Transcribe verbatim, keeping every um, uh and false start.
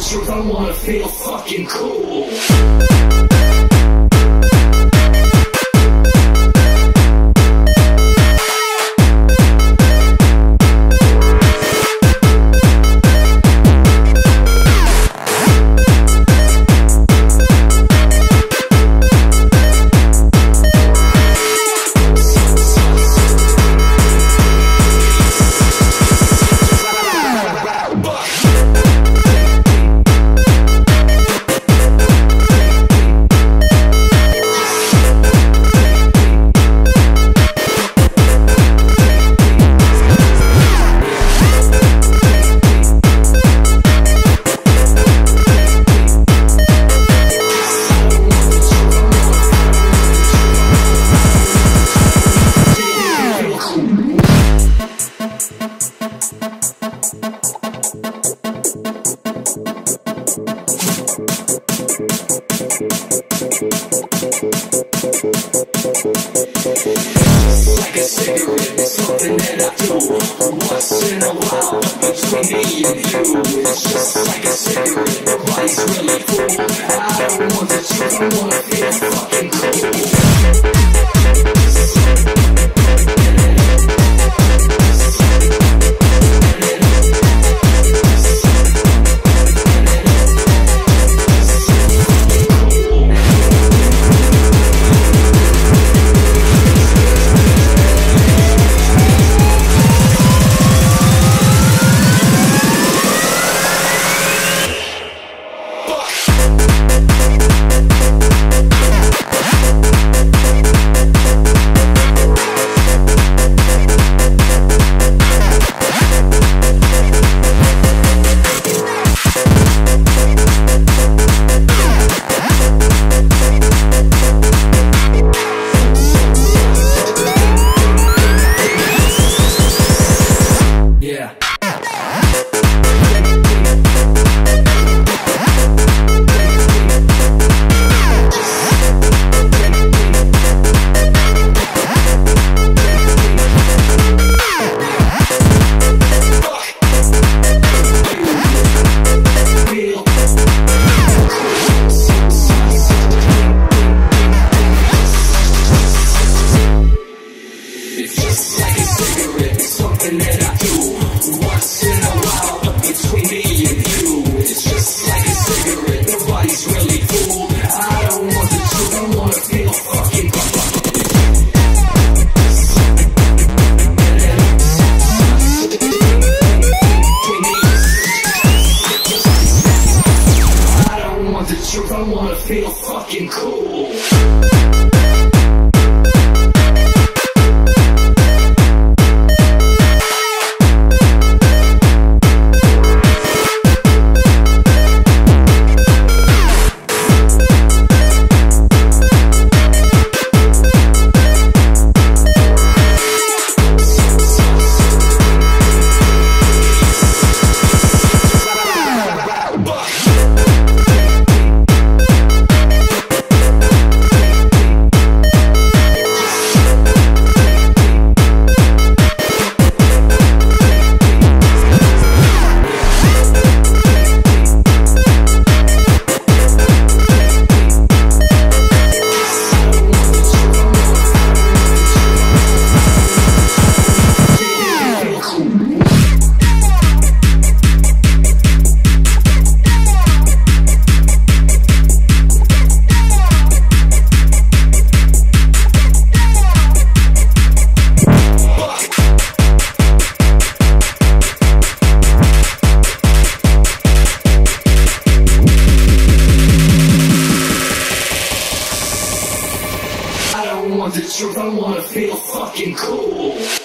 truth, I wanna feel fucking cool. Like a cigarette, it's something that I do once in a while, between me and you. It's just like a cigarette, nobody's really cool. I don't want the truth, I wanna feel fucking cool. Something that I do once in a while, but between me and you, it's just like a cigarette, nobody's really cool. I don't want the truth, I wanna feel fucking I don't want the truth, I wanna feel fucking cool. I don't want the truth, I wanna feel fucking cool.